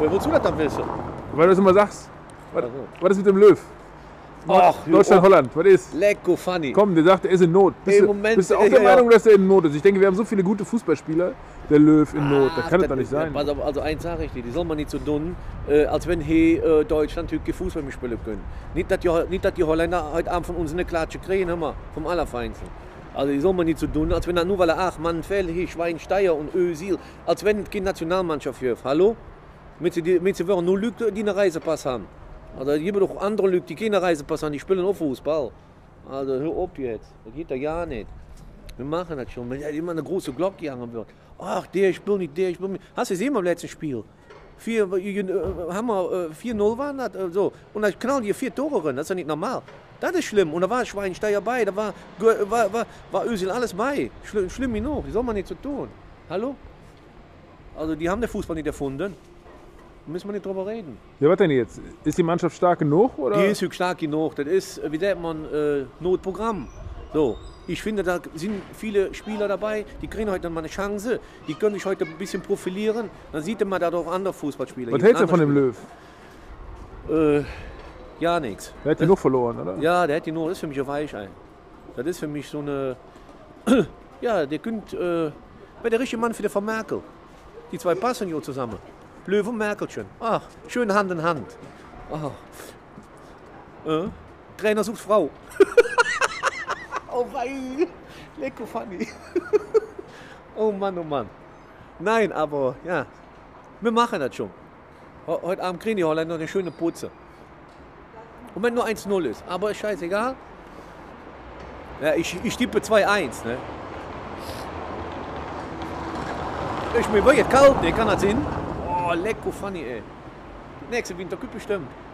Wozu das dann wissen? Weil du das immer sagst. Was, Also. was ist mit dem Löw? Ach, Deutschland, Holland, was ist? Lecko funny. Komm, der sagt, er ist in Not. Im Moment, bist du auch ja, der ja. Meinung, dass er in Not ist? Ich denke, wir haben so viele gute Fußballspieler. Der Löw in Not, das kann es doch nicht sein. Pass auf, also eins sage ich dir, die soll man nicht so tun, als wenn hier Deutschland heute Fußball mehr spielen können. Nicht, dass die Holländer heute Abend von uns eine Klatsche kriegen, hör mal, vom Allerfeinsten. Also die soll man nicht so tun, als wenn er nur weil er 8 Mann fällt, hier Schweinsteiger und Özil, als wenn keine Nationalmannschaft hier. Hallo? Mit sie wollen nur Leute, die einen Reisepass haben. Also es gibt doch andere Leute, die keine Reisepass haben, die spielen auch Fußball. Also hör auf jetzt, das geht ja gar nicht. Wir machen das schon, wenn ja immer eine große Glocke gehangen wird. Ach, der spielt nicht, der spielt nicht. Hast du gesehen beim letzten Spiel? 4-0 waren das, so. Und dann knallen die 4 Tore rein, das ist ja nicht normal. Das ist schlimm. Und da war Schweinsteiger bei, da war Özil alles bei. Schlimm genug, die soll man nicht so tun. Hallo? Also die haben den Fußball nicht erfunden. Da müssen wir nicht drüber reden. Ja, was denn jetzt? Ist die Mannschaft stark genug? Oder? Die ist stark genug. Das ist, wie nennt man, Notprogramm. So. Ich finde, da sind viele Spieler dabei, die kriegen heute mal eine Chance. Die können sich heute ein bisschen profilieren. Dann sieht man da doch andere Fußballspieler. Was hältst du von dem Löw? Gar nichts. Der hat genug verloren, oder? Ja, der hat genug. Das ist für mich ein Weichei. Das ist für mich so eine... Ja, der könnte... wäre der richtige Mann für die Frau Merkel. Die zwei passen ja zusammen. Löw und Merkelchen. Ach, schön Hand in Hand. Ach. Trainer sucht Frau. Oh wei, lecko funny. Oh Mann, oh Mann. Nein, aber ja, wir machen das schon. Heute Abend kriegen die Holländer eine schöne Putze. Und wenn nur 1-0 ist, aber ist scheißegal. Ja, ich tippe 2-1, ne? Mir wird jetzt kalt, ne? Kann das Sinn? Oh, lecko funny, ey. Nächste Winter bestimmt.